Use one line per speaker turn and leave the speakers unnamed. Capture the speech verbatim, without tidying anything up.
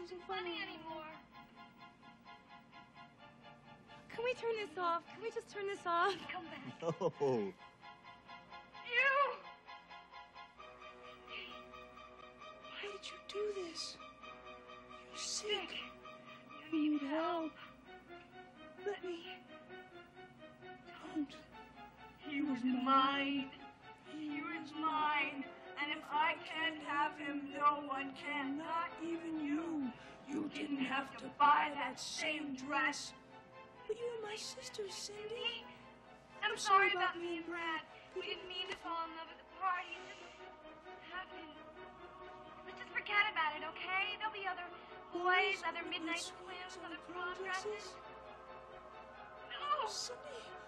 wasn't funny anymore.
Can we turn this off? Can we just turn this off?
Come back.
No.
You!
Why did you do this? You're sick.
You need help.
Let me. Don't.
He was mine. He was mine. And if I can't have him, no one can. Not even you. You didn't have to buy that same dress.
But you were my sister, Cindy.
I'm sorry about me and Brad. We didn't mean to fall in love at the party. It just happened. Let's just forget about it, okay? There'll be other boys, other midnight swims, other prom dresses. No!
Cindy.